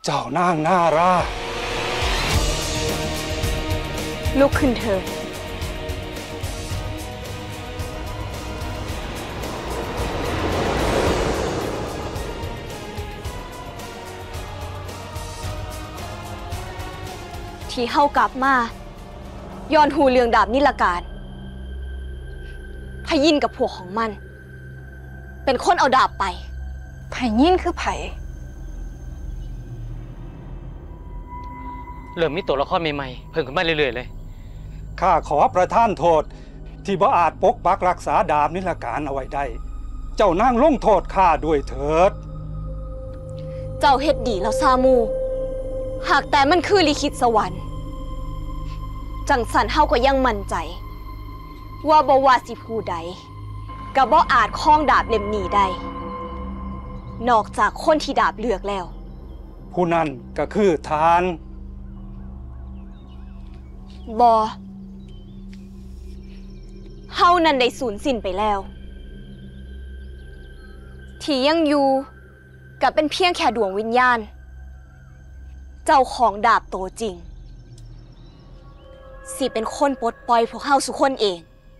เจ้านางนาราลุกขึ้นเถิดที่เฮากลับมาย้อนหูเรื่องดาบนิลการพยินกับพวกของมันเป็นคนเอาดาบไปไผ่ยินคือไผ่เริ่มมีตัวละครใหม่ๆเพิ่มขึ้นมาเรื่อยๆเลยข้าขอประทานโทษที่บ่อาจปกปักรักษาดาบนิลการเอาไว้ได้เจ้านางลงโทษข้าด้วยเถิดเจ้าเฮ็ดดีแล้วซามูหากแต่มันคือลิขิตสวรรค์จังสันเฮาก็ยังมั่นใจว่าบ่ว่าสิผู้ใดก็บ่อาจคล้องดาบเล่มนี้ได้นอกจากคนที่ดาบเลือกแล้วผู้นั้นก็คือทานบ่เฮานั้นได้สูญสิ้นไปแล้วที่ยังอยู่ก็เป็นเพียงแค่ดวงวิญญาณเจ้าของดาบโตจริงสิเป็นคนปลดปล่อยพวกเฮาสุกคนเอง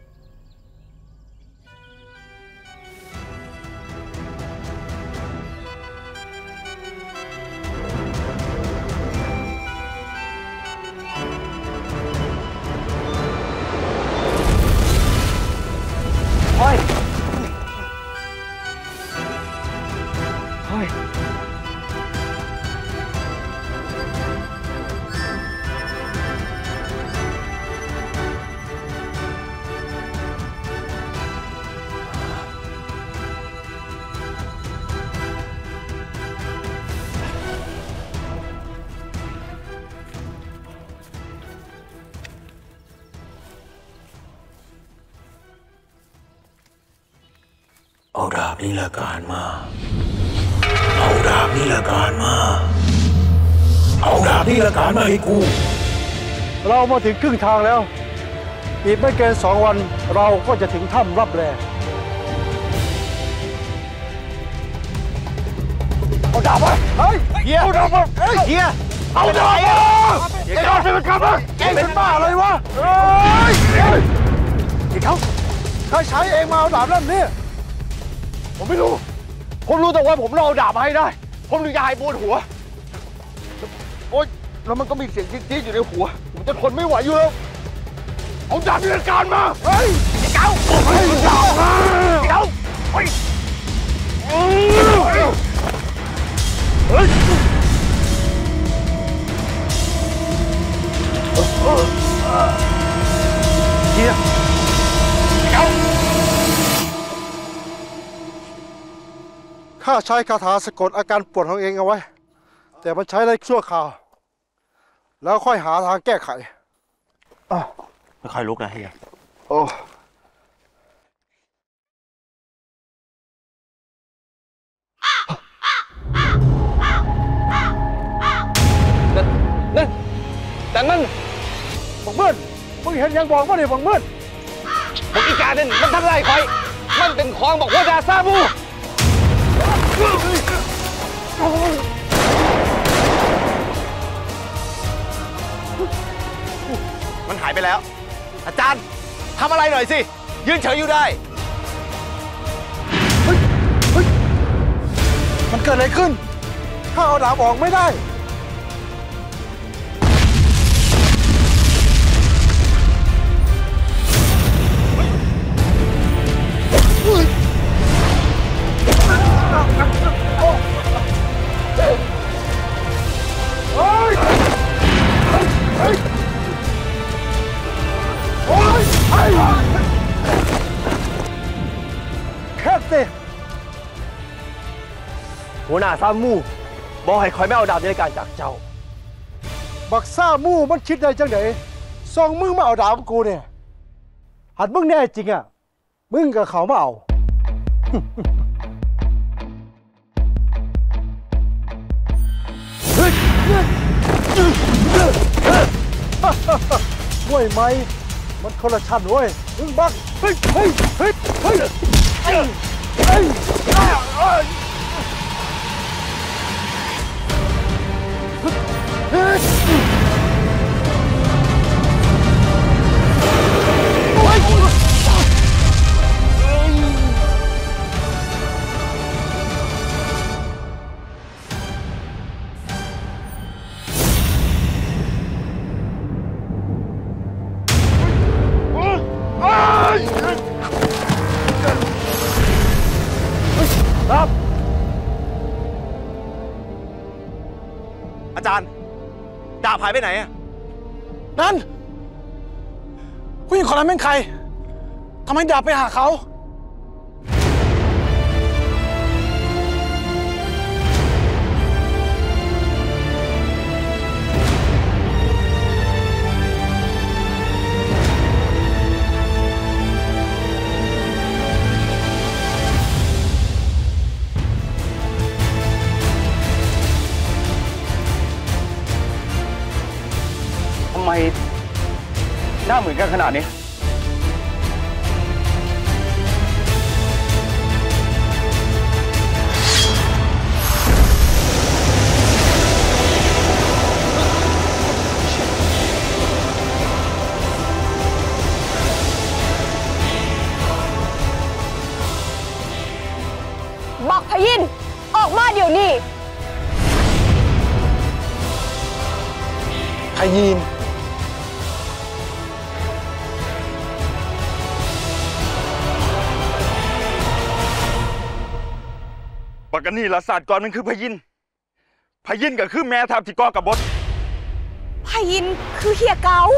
เอาดาบนิลการมาเอาดาบนิลการมาเอาดาบนิลการมาให้กูเรามาถึงครึ่งทางแล้วอีกไม่เกิน2 วันเราก็จะถึงถ้ำรับแลเอาดาบมาเฮ้ยเฮียเอาดาบมาเฮ้ยเฮียเอาดาบมาไอ้ก้อนเป็นกันมาแกเป็นบ้าอะไรวะเฮ้ยไอ้เขาใครใช้เองมาเอาดาบเล่มนี้ผมไม่รู้ผมรู้แต่ว่าผมเอาดาบมาให้ได้ผมถึงจะหายปวดหัวโอ๊ยแล้วมันก็มีเสียงจี๊ดๆอยู่ในหัวผมจะทนไม่ไหวอยู่แล้วเอาดาบนิลการมาเฮ้ยไอ้เก้าเฮ้ยดาบมาไอ้เก้าเฮ้ยเฮ้ยเฮียไอ้เก้าข้าใช้คาถาสะกดอาการปวดของเองเอาไว้แต่มันใช้ได้ชั่วคราวแล้วค่อยหาทางแก้ไขไม่ค่อยลุกนะเฮียโอ้แต่มันบังเบิ้ลมึงเห็นยังบอกว่าเนี่ยบังเบิ้ลบอกอีกาเด่นมันทำไรคอยมันเป็นของบอกว่าดาซาบูมันหายไปแล้วอาจารย์ทำอะไรหน่อยสิยืนเฉยอยู่ได้เฮ้ยมันเกิดอะไรขึ้นข้าเอาดาบออกไม่ได้หัวหน้าซามูบอกให้คอยไม่เอาดาบในการจากเจ้าบักซ่ามู่มันคิดได้จังไหนส่งมึงมาเอาดาบกูเนี่ยหัดมึงแน่จริงอ่ะมึงกับเขามาเอาห่วยไหมมันคนละชั้นเว้ยมึงบักเฮ้ยเฮ้ยเฮ้ยเฮ้ยเฮ้ยเฮ้ยอาจารย์ดาบหายไปไหนอะนั่นผู้หญิงคนนั้นเป็นใครทำไมดาบไปหาเขาทำไมหน้าเหมือนกันขนาดนี้บักพยินออกมาเดี๋ยวนี้พยินปกติละศาสตร์ก่อนมันคือพยินก็คือแม่ทัพที่ก่อกับบดพยินคือเฮียเกา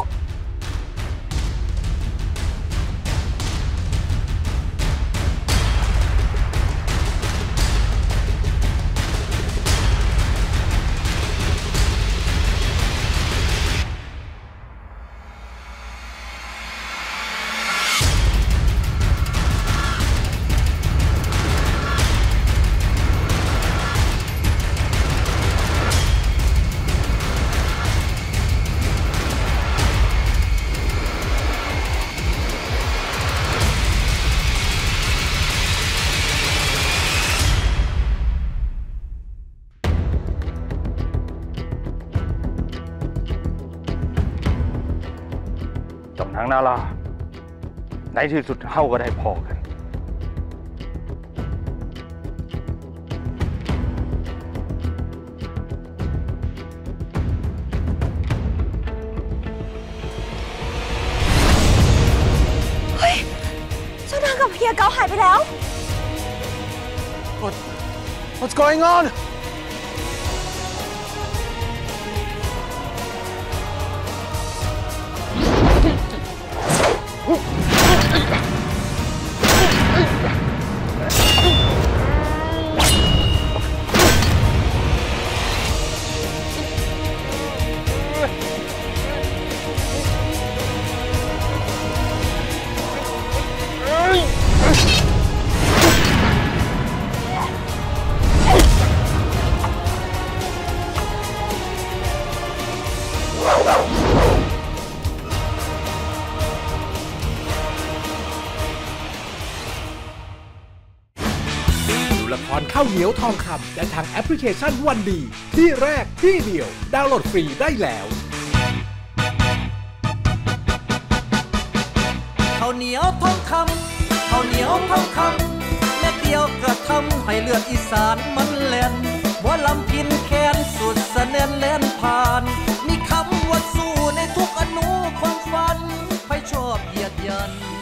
จอมนางนาลาในที่สุดเฮาก็ได้พอกันเฮ้ยเจ้านางกับเฮียเกาหายไปแล้ว What's going on ละครข้าวเหนียวทองคำและทางแอปพลิเคชันวันดีที่แรกที่เดียวดาวน์โหลดฟรีได้แล้วข้าวเหนียวทองคำข้าวเหนียวทองคำแม่เดียวกระทำให้เลือดอีสานมันแล่นหัวลำพินแค้นสุดสะแน่นแล่นผ่านมีคำว่าสู้ในทุกอนุความฝันให้ชอบเหยียดยัน